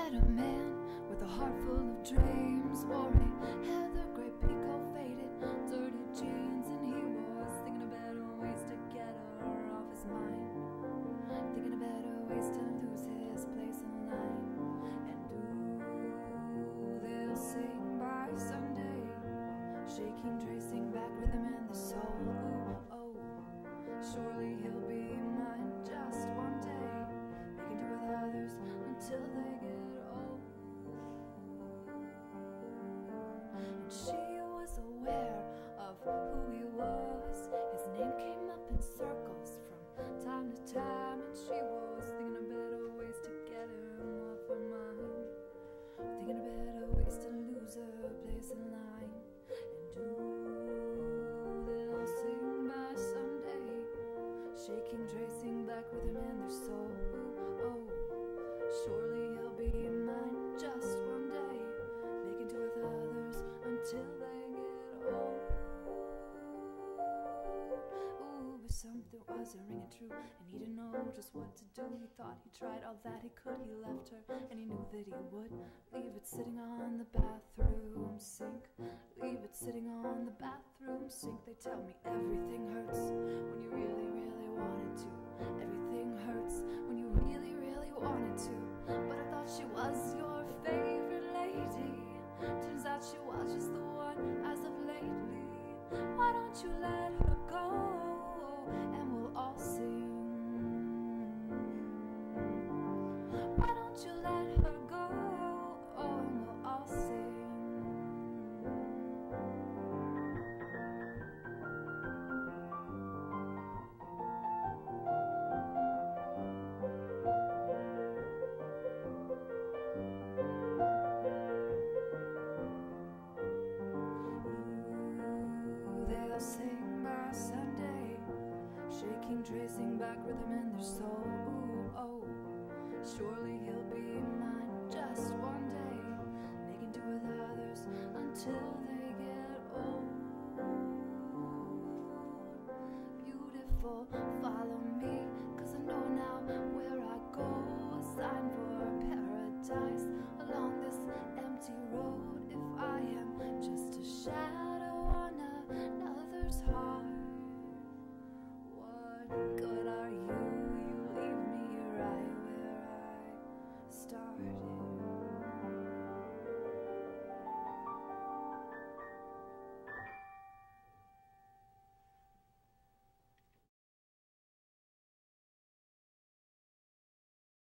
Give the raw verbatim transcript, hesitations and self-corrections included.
met a man with a heart full of dreams, wore a heather gray peacoat, faded, dirty jeans, and he was thinking of better ways to get her off his mind, thinking of better ways to lose his place in line. And ooh, they'll sing by Sunday, shaking, tracing back rhythm in the soul. Ooh, oh, surely he'll be mine just one day, making do with others until they get old. And she was aware of who he was. His name came up in circles from time to time, and she was thinking of better ways to get him off her mind, thinking of better ways to lose her place in line. And ooh, they'll sing by Sunday, shaking, tracing back with him in their soul. Oh, surely he'll be mine just one day, making do with others until they get old. Ooh, but something wasn't ringing true, and he didn't know just what to do. He thought he tried all that he could. He left her, and he knew that he would leave it sitting on the bathroom sink. Leave it sitting on the bathroom sink. They tell me everything hurts when you really, really want it to. Everything hurts when you really, really wanted to. But I thought she was your favorite lady. Turns out she was just the one as of lately. Why don't you let her go, and we'll all sing? Why don't you let her go, oh, and we'll all sing? They'll sing by Sunday, shaking, tracing back rhythm in their soul. Ooh, oh, surely he'll be mine just one day, making do with others until they get old. Beautiful, follow me, cause I know now where I go. A sign for paradise along this empty road. If I am just a shadow on another's heart, what good are you? You leave me right where I start.